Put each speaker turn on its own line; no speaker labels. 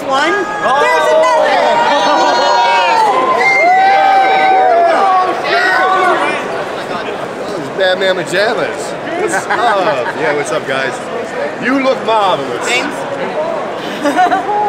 one. There's another.
Those Batman pajamas. What's up? Yeah, what's up, guys? You look marvelous.
Thanks.